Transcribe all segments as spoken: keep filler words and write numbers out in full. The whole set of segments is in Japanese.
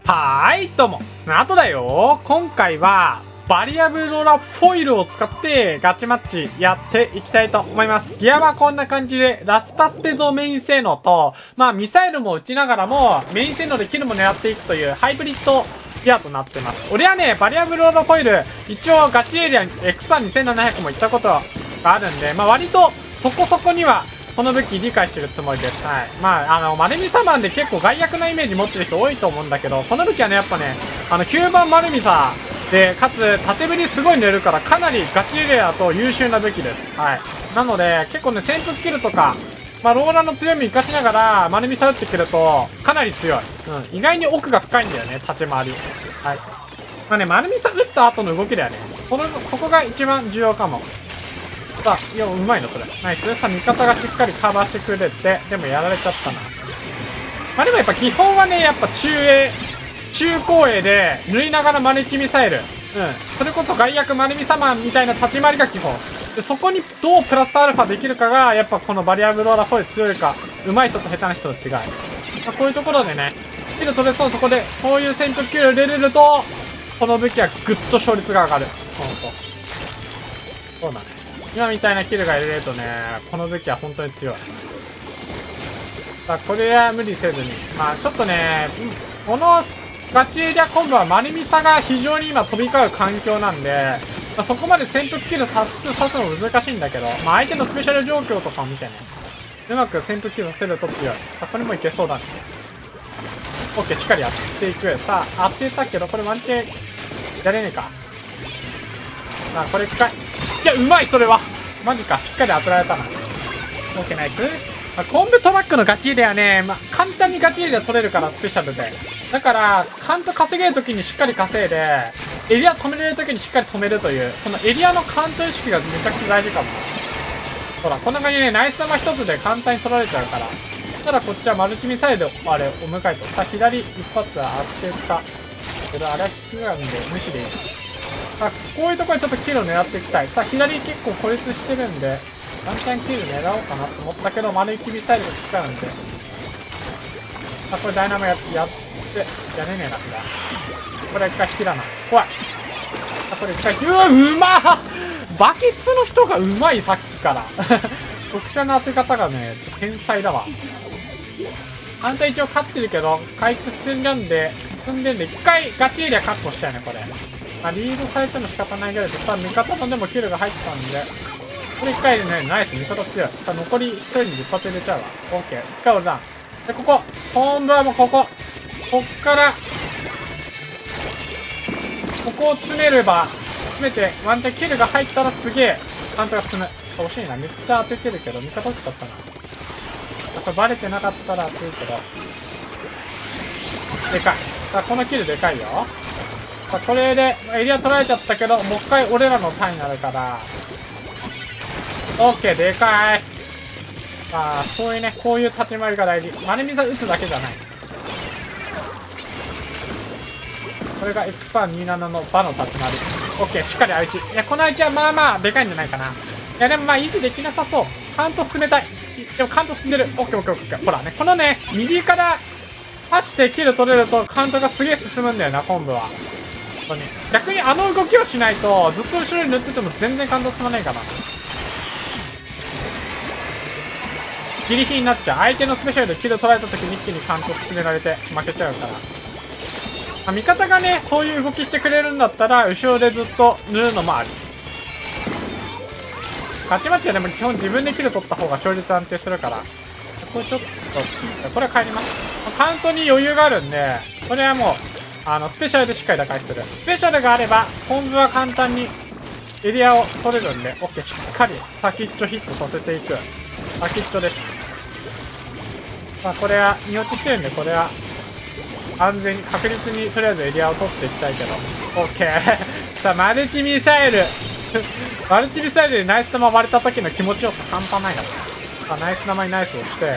はーい、どうも。あとだよ。今回は、バリアブローラフォイルを使ってガチマッチやっていきたいと思います。ギアはこんな感じで、ラスパスペゾメイン性能と、まあミサイルも撃ちながらも、メイン性能でキルも狙っていくというハイブリッドギアとなってます。俺はね、バリアブローラフォイル、一応ガチエリアにエクスパンにせんななひゃくも行ったことがあるんで、まあ割とそこそこには、この武器理解してるつもりです。はい。まあ、あの、マルミサマンで結構害悪なイメージ持ってる人多いと思うんだけど、この武器はね、やっぱね、あの、きゅうばんマルミサで、かつ、縦振りすごい塗れるから、かなりガチレアと優秀な武器です。はい。なので、結構ね、潜伏キルとか、まあ、ローラの強み活かしながら、マルミサ打ってくると、かなり強い。うん。意外に奥が深いんだよね、立ち回り。はい。まあね、マルミサ打った後の動きだよね。この、そこが一番重要かも。さあ、いや、うまいの、それ。ナイス。さあ、味方がしっかりカバーしてくれて、でもやられちゃったな。まあでもやっぱ基本はね、やっぱ中衛、中高衛で、縫いながらマルチミサイル。うん。それこそ外役マルミサマンみたいな立ち回りが基本。で、そこにどうプラスアルファできるかが、やっぱこのバリアブローラフォイル強いか、上手い人と下手な人の違い。まあ、こういうところでね、キル取れそう、そこで、こういう戦闘キル入れれると、この武器はぐっと勝率が上がる。ほんと。そうだね。今みたいなキルが入れるとね、この武器は本当に強い。さあ、これは無理せずに。まあ、ちょっとね、このガチエリアコンボはマルミサが非常に今飛び交う環境なんで、まあ、そこまで潜伏キルさす、さすの難しいんだけど、まあ、相手のスペシャル状況とかを見てね、うまく潜伏キルさせると強い。さあ、これもいけそうだね。オッケー、しっかりやっていく。さあ、当てたけど、これワンチェン、やれねえか。さあ、これ一回。いや、うまい、それは。マジか、しっかり当てられたな。オッケー、ナイス。まあ、コンブトラックのガチエリアね、まあ、簡単にガチエリア取れるから、スペシャルで。だから、カント稼げるときにしっかり稼いで、エリア止めれるときにしっかり止めるという、このエリアのカウント意識がめちゃくちゃ大事かも。ほら、こんな感じでね、ナイス玉一つで簡単に取られちゃうから。そしたらこっちはマルチミサイルで、あれ、お迎えと。さあ、左一発は当てた。けど、あれは引きなんで、無視でいい。さあ、こういうところにちょっとキルを狙っていきたい。さあ、左結構孤立してるんで、ワンチャンキル狙おうかなと思ったけど、丸いきミサイルが効かうんで。あ、これダイナマややって、やれねえな、これ一回引きだな。怖い。あ、これ一回、うわ、うまっバケツの人がうまい、さっきから。特殊な当て方がね、ちょっと天才だわ。あんた一応勝ってるけど、回復進んでんで、進んでんで、一回ガチエリア確保したよね、これ。まあ、リードされても仕方ないぐらいで、さあ、味方のでもキルが入ったんで、これ一回でね、ナイス、味方強い。さあ、残り一人に一発入れちゃうわ。オッケー。一回俺だ。で、ここ。本部はもうここ。こっから、ここを詰めれば、詰めて、ワンチャンキルが入ったらすげえ、カウントが進む。惜しいな。めっちゃ当ててるけど、味方落ちちゃったな。これバレてなかったら熱いけど。でかい。さあ、このキルでかいよ。さあ、これでエリア取られちゃったけど、もう一回俺らのターンになるから。オッケー、でかい。さあ、そういうね、こういう立ち回りが大事。丸水打つだけじゃない。これがエクスパーにじゅうななの場の立ち回り。オッケー、しっかり相打ち。いや、この相打ちはまあまあ、でかいんじゃないかな。いや、でもまあ、維持できなさそう。カウント進めたい。でもカウント進んでる。オッケーオッケーオッケー。ほらね、このね、右から走ってキル取れるとカウントがすげえ進むんだよな、昆布は。逆にあの動きをしないと、ずっと後ろに塗ってても全然カウント進まないから。ギリギリになっちゃう。相手のスペシャルでキル取られた時に一気にカウント進められて負けちゃうから。まあ、味方がね、そういう動きしてくれるんだったら、後ろでずっと塗るのもあり。ガチマッチはでも基本自分でキル取った方が勝率安定するから。これちょっと、これは帰ります。カウントに余裕があるんで、これはもう、あの、スペシャルでしっかり打開する。スペシャルがあれば、本部は簡単にエリアを取れるんで、オッケー、しっかり先っちょヒットさせていく。先っちょです。まあ、これは、見落ちしてるんで、これは、安全に、確実にとりあえずエリアを取っていきたいけど。オッケー。さあ、マルチミサイル。マルチミサイルでナイス玉割れた時の気持ちよさ半端ないから。さあ、ナイス玉にナイスをして。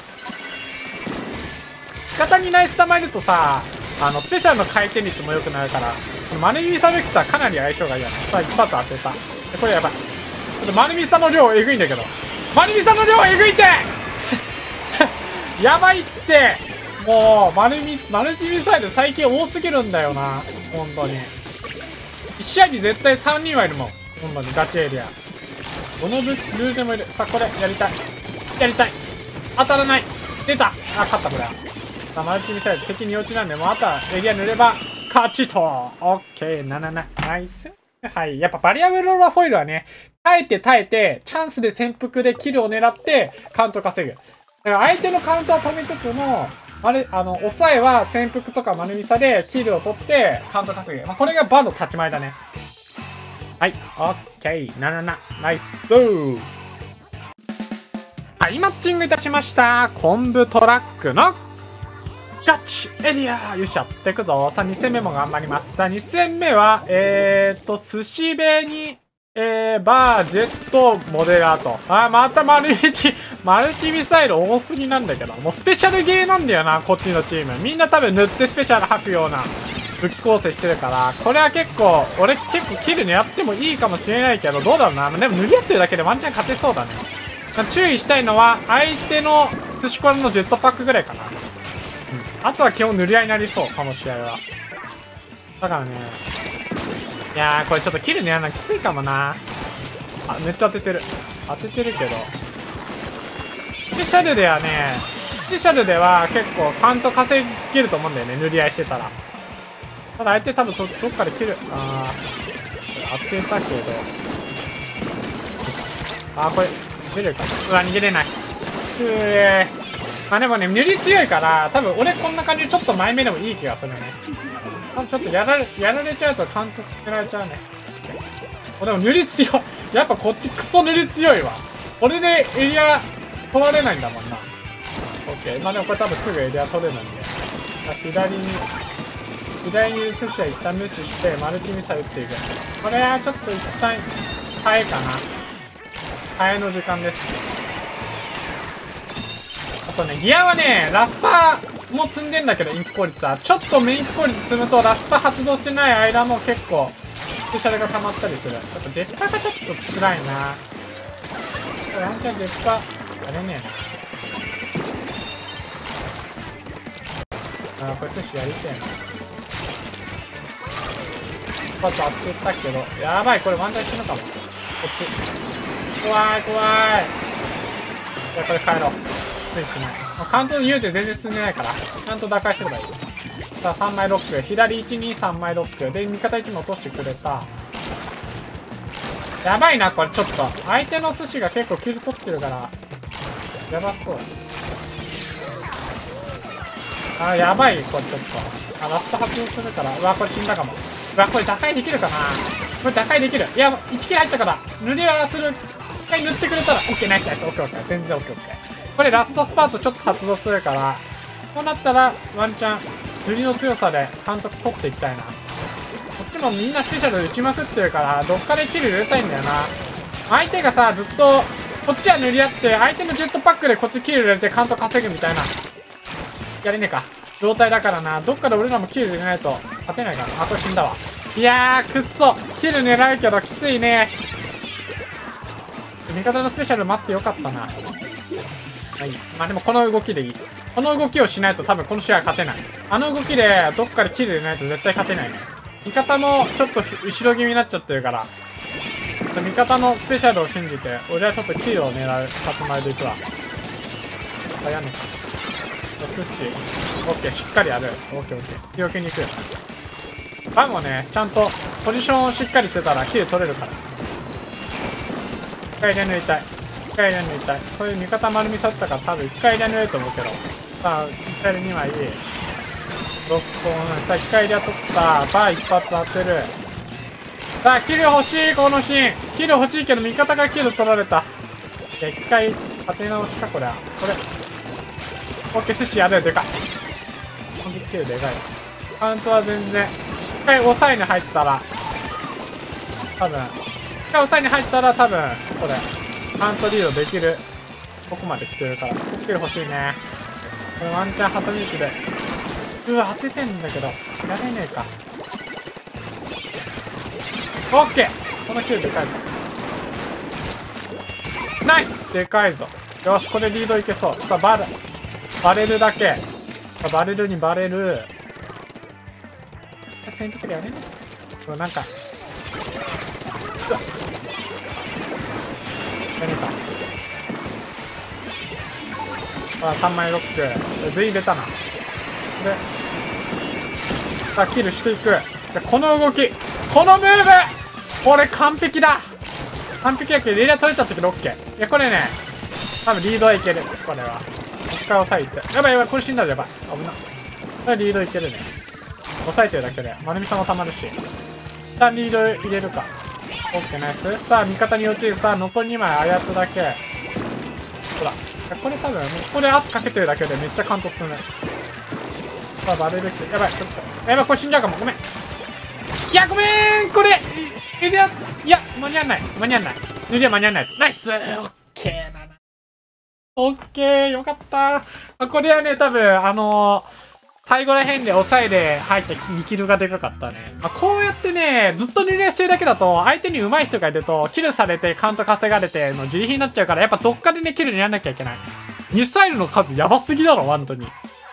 味方にナイス玉いるとさ、あの、スペシャルの回転率も良くなるから、このマルミサベクターかなり相性がいいよね。さあ、一発当てた。これやばい。ちょっとマルミサの量えぐいんだけど。マルミサの量えぐいってやばいってもう、マルミ、マルチミサイル最近多すぎるんだよな。本当に。いち試合に絶対さんにんはいるもん。本当に、ガチエリア。どのルールでもいる。さあ、これ、やりたい。やりたい。当たらない。出た。あ、勝った、これ。さあ、マルチミサイル敵に落ちなんで、もうあとはエリア塗れば、勝ちと。オッケー、ななな。ナイス。はい。やっぱバリアブルローラーフォイルはね、耐えて耐えて、チャンスで潜伏でキルを狙って、カウント稼ぐ。だから相手のカウントは止めつつも、あれ、あの、抑えは潜伏とか丸ミサでキルを取ってカウント稼ぐ。まあ、これがバンの立ち前だね。はい。オッケー。ななな。ナイス。はい。マッチングいたしました。昆布トラックのガチエリア。よっしゃ。っていくぞ。さあ、に戦目も頑張ります。さあ、に戦目は、えーっと、寿司べに、えー、バー、ジェット、モデラーと。あー、またマルチ、マルチミサイル多すぎなんだけど。もうスペシャルゲーなんだよな、こっちのチーム。みんな多分塗ってスペシャル吐くような武器構成してるから、これは結構、俺結構キル狙ってもいいかもしれないけど、どうだろうな。でも塗り合ってるだけでワンチャン勝てそうだね。注意したいのは、相手の寿司コラのジェットパックぐらいかな。うん。あとは基本塗り合いになりそう、この試合は。だからね。いやー、これちょっとキル狙うのきついかもな。あ、めっちゃ当ててる。当ててるけど。スペシャルではね、スペシャルでは結構カウント稼げると思うんだよね、塗り合いしてたら。ただ相手多分そ、どっかでキル、あー、当てたけど。あー、これ、出れるかな。うわ、逃げれない。うえー。まあでもね、塗り強いから、多分俺こんな感じでちょっと前目でもいい気がするね。ちょっとやられ、やられちゃうとカウント捨てられちゃうね。でも塗り強い。やっぱこっちクソ塗り強いわ。これでエリア取られないんだもんな。オッケー。まあでもこれ多分すぐエリア取れるんで。左に、左に寿司は一旦無視して、マルチミサイル打っていく。これはちょっと一旦、耐えかな。耐えの時間です。あとね、ギアはね、ラスパも積んでんだけど、インク効率は。ちょっとメイン効率積むと、ラスパ発動してない間も結構、スペシャルが溜まったりする。ちょっとジェッパーがちょっと辛いな。ワンチャンジェッパー、あれねえな。あー、これ寿司やりてえな。スパッと当てたけど、やばい、これワンチャン死ぬかも。こっち。怖い、怖い。じゃあこれ帰ろう。無理しない。まあ、カウントの言うて全然進んでないから、ちゃんと打開すればいい。さあ、さんまいロック。左いち、に、さんまいロック。で、味方いちも落としてくれた。やばいな、これちょっと。相手の寿司が結構キル取ってるから、やばそう。あ、やばい、これちょっと。あ、ラスト発動するから。うわ、これ死んだかも。うわ、これ打開できるかな。これ打開できる。いや、いちキル入ったから、塗りはする。一回塗ってくれたら、オッケー、ナイスナイス。オッケーオッケー。全然オッケーオッケー。これラストスパートちょっと発動するから、こうなったら、ワンチャン、塗りの強さで監督取っていきたいな。こっちもみんなスペシャルで打ちまくってるから、どっかでキル入れたいんだよな。相手がさ、ずっと、こっちは塗り合って、相手のジェットパックでこっちキル入れてカウント稼ぐみたいな。やれねえか。状態だからな。どっかで俺らもキル入れないと勝てないからな。あ、これ死んだわ。いやー、くっそ。キル狙うけどきついね。味方のスペシャル待ってよかったな。はい。まあでもこの動きでいい。この動きをしないと多分この試合は勝てない。あの動きでどっかでキル入れないと絶対勝てないね。味方もちょっと後ろ気味になっちゃってるから、味方のスペシャルを信じて、俺はちょっとキルを狙う立ち前でいくわ。あ、やんのか。寿司。オッケー、しっかりやる。オッケーオッケー。強気に行くよ。バンもね、ちゃんとポジションをしっかりしてたらキル取れるから。一回で抜いたい。一回で抜いたい。こういう味方丸見さったから多分一回で抜えると思うけど。さあ、一回でにまい。ろっぽん。さあ、一回で取った。バー一発当てる。さあ、キル欲しい、このシーン。キル欲しいけど、味方がキル取られた。いや、一回、当て直しか、これは。これ。オッケー、寿司やるよ、でかい。このキルでかい。カウントは全然。一回抑えに入ったら、多分。一回抑えに入ったら、多分、これ。カウントリードできる。ここまで来てるから。キル欲しいね。これワンチャン挟み撃ちで。うわ、当ててんだけど。やれねえか。オッケー、このキルでかいぞ。ナイス、でかいぞ。よし、これリードいけそう。さあ、バレ、バレるだけ。 バレるにバレる。戦闘でやれね。これなんか。うわ。やれか。あ、さんまいロック。全員入れたな。で、さあ、キルしていく。で、この動き。このムーブこれ完璧だ完璧だけど、リーダー取れちゃったけど OK。いや、これね、多分リードはいける。これは。もう一回押さえて。やばいやばい、これ死んだらやばい。危な。これリードいけるね。押さえてるだけで、丸みさもたまるし。一旦リード入れるか。OK、ナイス。さあ、味方に落ちる。さあ、残りにまい、あやつだけ。ほら。これ多分、ここで圧かけてるだけでめっちゃカウント進む。さあ、バレるけど、やばい、ちょっと。やばい、これ死んじゃうかも。ごめん。いや、ごめんこれエリア、いや、間に合わない。間に合わない。エリア間に合わないやつ。ナイスオッケーだな。オッケーよかった。これはね、多分、あのー、最後ら辺で抑えで入ったにキルがでかかったね。まあ、こうやってね、ずっとリレーしてるだけだと、相手に上手い人がいると、キルされてカウント稼がれての自利品になっちゃうから、やっぱどっかでね、キルにやんなきゃいけない。ミサイルの数やばすぎだろ、本当に。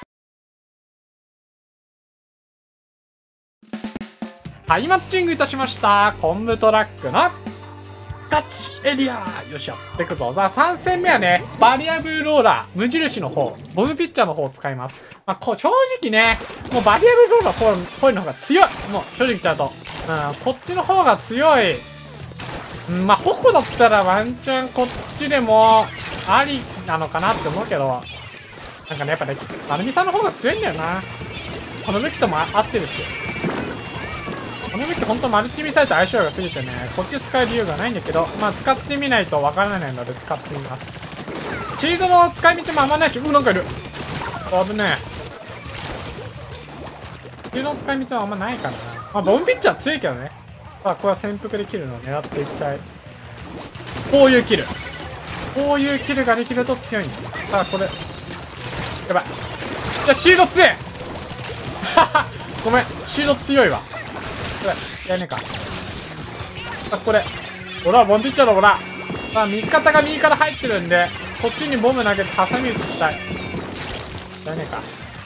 はい、マッチングいたしました。コンブトラックのガチエリアよっしゃってくぞ。さあ、さん戦目はね、バリアブルローラー、無印の方、ボムピッチャーの方を使います。まあ、こ正直ね、もうバリアブルローラーっぽいの方が強い。もう正直言っちゃうと。うん、こっちの方が強い。うん、まあ、矛だったらワンチャンこっちでもありなのかなって思うけど、なんかね、やっぱね、アルミさんの方が強いんだよな。この武器とも合ってるし。この武器ほんとマルチミサイルと相性が過ぎてね、こっち使う理由がないんだけど、まあ使ってみないとわからないので使ってみます。シールドの使い道もあんまないし、う、なんかいる。危ねえ。シールドの使い道もあんまないからな。まあボムピッチャー強いけどね。さあ、これは潜伏できるのを狙っていきたい。こういうキル。こういうキルができると強いんです。さあ、これ。やばい。いや、シールド強いごめん、シールド強いわ。これ、やねえか。あ、これ。俺はボンピッチャーだ、ほら。まあ、味方が右から入ってるんで、こっちにボム投げて挟み撃ちしたい。やねえか。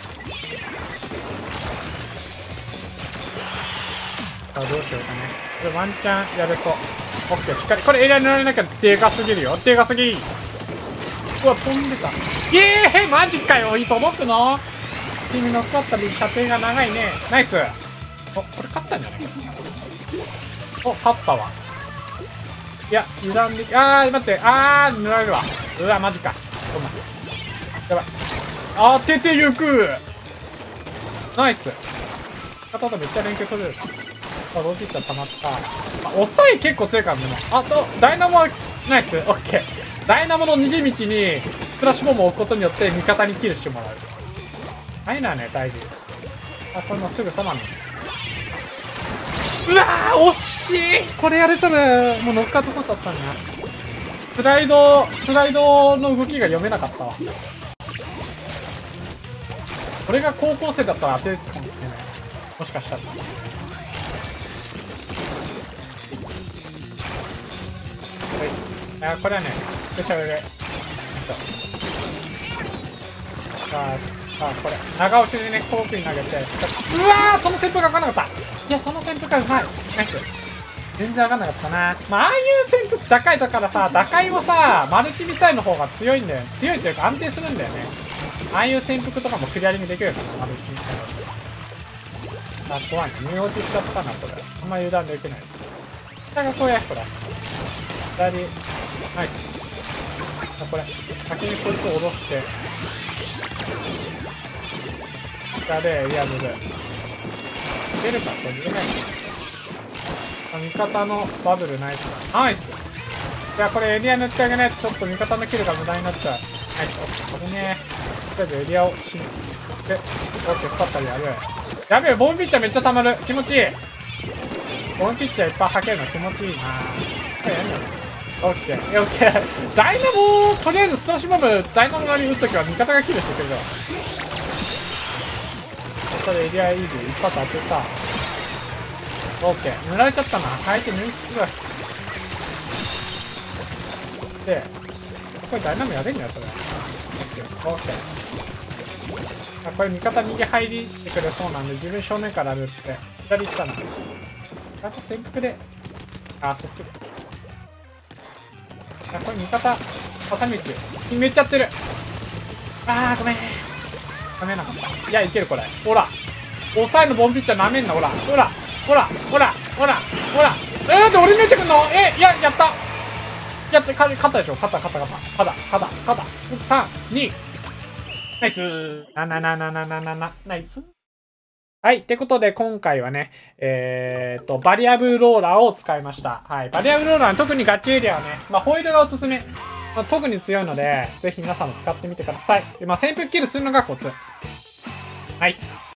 さあ、どうしようかね。これワンチャンやれそう。オッケー、しっかり。これエリア塗られなきゃでかすぎるよ。でかすぎ。うわ、飛んでた。ええー、マジかよ。届くの君のスパッタで射程が長いね。ナイス。お、これ勝ったんじゃないか。お、勝ったわ。いや、油断でき、あー、待って、あー、塗られるわ。うわ、マジか。ごめん。やばい。当ててゆく。ナイス。肩とめっちゃ連携取れる。あ、ローピッチャー溜まった。あ、抑え結構強いからね。あと、ダイナモ、ナイス。オッケー。ダイナモの逃げ道に、スプラッシュボムを置くことによって、味方にキルしてもらう。ダイナーね、大事。あ、これもうすぐそばに。うわー、惜しい。これやれたら、もうノックアウトコースだったんだな。スライド、スライドの動きが読めなかったわ。これが高校生だったら当てるかもしれない。もしかしたら。はい。あ、これはね、スペシャルで。さあ、さあ、これ。長押しでね、遠くに投げて。うわー、その旋風が分かんなかった。いや、その旋風がうまい。ナイス。全然分かんなかったな。まあ、ああいう旋風打開だからさ、打開もさ、マルチミサイルの方が強いんだよ。強いというか安定するんだよね。ああいう潜伏とかもクリアリングできるから、マルチミサイル。あ、怖いね。見落ちしちゃったな、これ。あんま油断できない。下が怖い、これ。左。ナイス。あ、これ。先にこいつを脅して。下でエリアブル。出るか、これ逃げない。あ、味方のバブルナイスだ。ナイス。いや、これエリア塗ってあげないとちょっと味方のキルが無駄になっちゃう。ナイス。これね。とりあえずエリアをしんで、オッケー、スパッタリやる。やべえ、ボムピッチャーめっちゃ溜まる。気持ちいい。ボムピッチャーいっぱい吐けるの気持ちいいな。これやるよね。オッケー。オッケー。ダイナモとりあえずスプラッシュボム、ダイナモ側に打つときは味方がキルしてくれるわ。これエリアイージー一発当てた。オッケー。塗られちゃったな。相手抜いてすぐ。で、これダイナモやれんのよ、それ。オッケー。 あ、これ味方逃げ入りってくれそうなんで、自分正面から歩って、左行ったな。あと潜伏で、あ、そっち。あ、これ味方、挟み撃ち。めっちゃってる。あー、ごめん。ダメなかった。いや、いける、これ。ほら。抑えのボンピッチャーなめんな、ほら。ほら。ほら。ほら。ほら。ほら。えー、なんで俺抜いてくんの？え、いや、やった。やって、勝ったでしょ？勝った、勝った、勝った。勝った、勝った、勝った。さん、に。ナイス。なななななななな。ナイス。はい。ってことで、今回はね、えーっと、バリアブルローラーを使いました。はい。バリアブルローラーの特にガチエリアはね、まあ、ホイールがおすすめ。まあ、特に強いので、ぜひ皆さんも使ってみてください。で、まあ、潜伏キルするのがコツ。ナイス。